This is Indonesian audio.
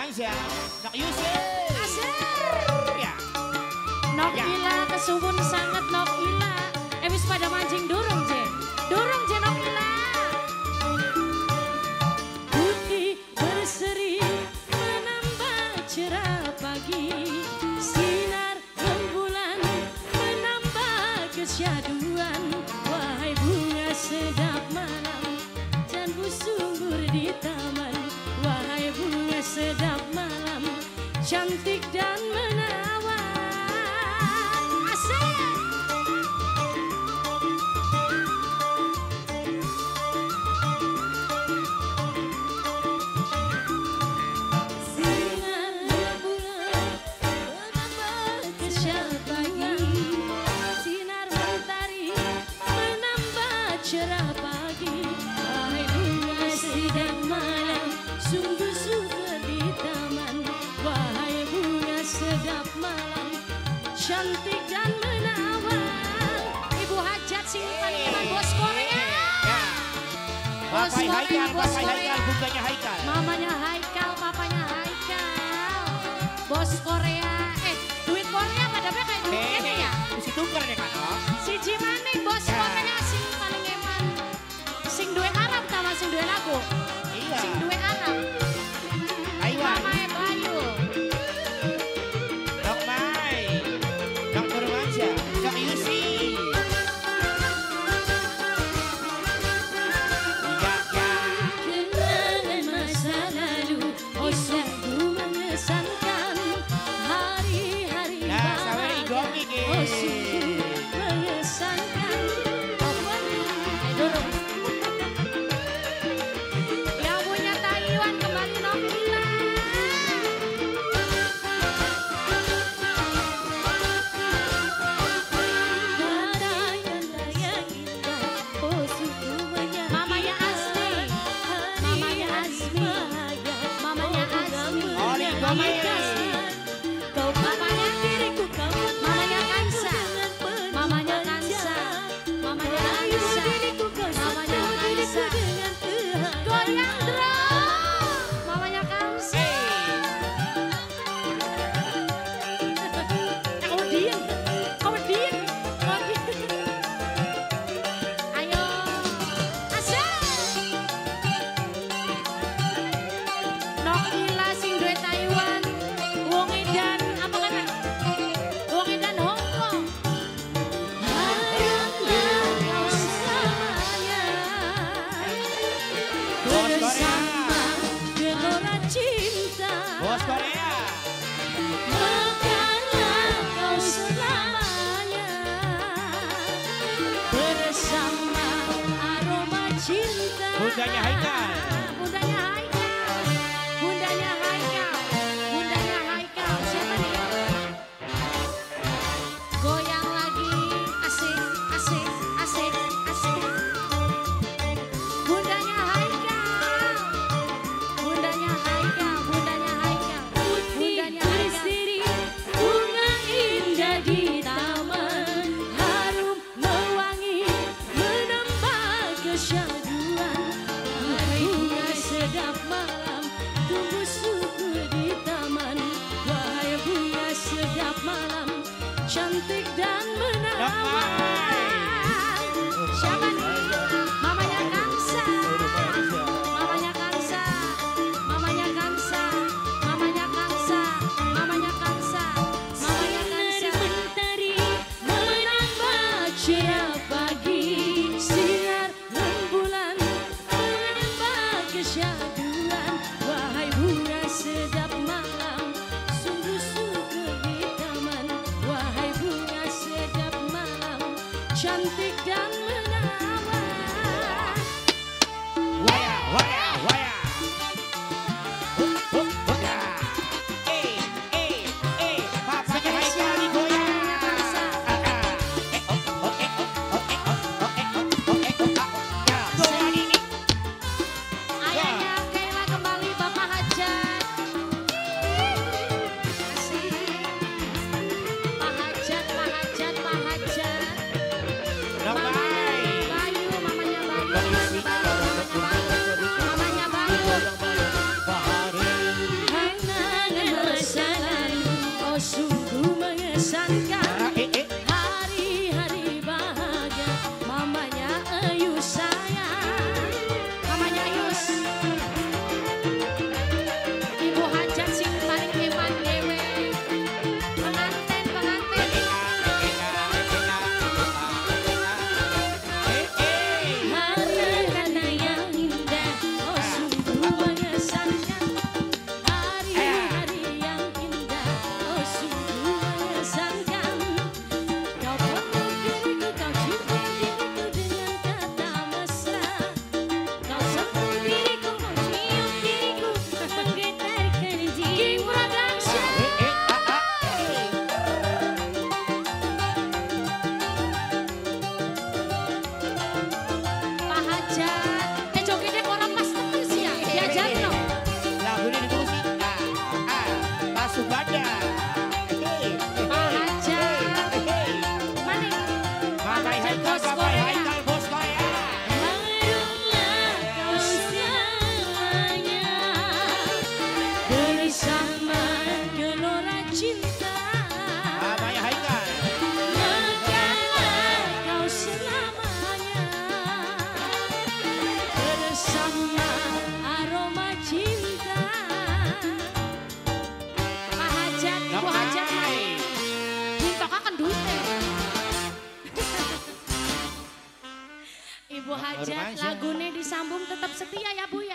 Mansyah, Nok Yusuf. Asik. Ya. Nok Ila kesuwun sangat Nok Ila. Wis pada mancing durung je. Durung je Nok Ila. Putih berseri menambah cerah pagi. Sinar rembulan menambah kesyaduan. Wahai bunga sedap malam, jangan subur di taman. Wahai bunga sedap malam, cantik dan menawan. Asik. Sinar bulan menambah kesyaduan. Sinar mentari menambah cerah pagi. Wahai bunga sedap malam, sungguh suka di taman. Wahai bunga sedap malam, cantik dan menawan. Ibu Hajat sing paling eman bos Korea. Ya. Bos Bapak Korea, Haikal, bos Bapak Korea. Haikal, bundanya Haikal. Mamanya Haikal, papanya Haikal. Bos Korea, duit Korea pada kayak duit ini ya. Mesti tuker nih kan, oh. Si Jimaning bos Ya. Korea sing paling eman. Sing duwe Arab sama sing duwe lagu. Iya. Sing duwe Arab. Taiwan. Mamae Bayu. Nok Mai, Nok Nurmansyah, Nok Yusi. Ya, ya. Kenangan masa lalu, oh sungguh mengesankan. Hari-hari Nah, sampai igongi, Ki. oh sungguh mengesankan. Dorong. Yang punya Taiwan kembali Nok Ila. Mamanya Azmi, mamanya Azmi, mamanya Azmi, Oli, mamanya Oli. Kau mamanya diriku, mamanya Kansa, mamanya Kansa, mamanya Kansa, mamanya Kansa. Goyang drum, mamanya Kansa. Odin, Odin, Odin. Ayo, asik. Nok Ila sing duwe Taiwan, wong edan apa kana? Wong edan Hong Kong. Haraplah kau selamanya Bos Korea. bersama gelora cinta. Bos Korea. Mekarlah kau selamanya bersama aroma cinta. Bundanya Haikal. Bundanya Haikal. Bundanya Haikal. Bundanya Haikal. Siapa nih? Goyang lagi. Asik, asik, asik, asik. Bundanya Haikal. Bundanya Haikal. Bundanya Haikal. Bundanya Haikal. Bunga indah di taman, harum mewangi menambah kesyaduan. Wahai bunga sedap malam, tumbuh subur di taman. Wahai bunga sedap malam, cantik dan menawan. Siapa nih? Mamanya Kansa. Mamanya Kansa. Mamanya Kansa. Mamanya Kansa. Mamanya Kansa. Mamanya Kansa. Mentari menambah cerah pagi. Sinar rembulan menambah kesyaduan. Wahai bunga sedap malam, sungguh subur di taman. Wahai bunga sedap malam, cantik dan menawan. Waya, waya, waya. Ya. Papanya Haikal digoyang. Ya, goyang ini. Ayahnya Kayla kembali Bapak Hajat. Asik. Pak Hajat, Pak Hajat, Pak Hajat. Nok Mai. Mamanya Bayu, mamanya Bayu, Nok Yusi. mamanya Bayu, mamanya Bayu. hajat Romansa. lagune disambung tetap setia ya Bu ya.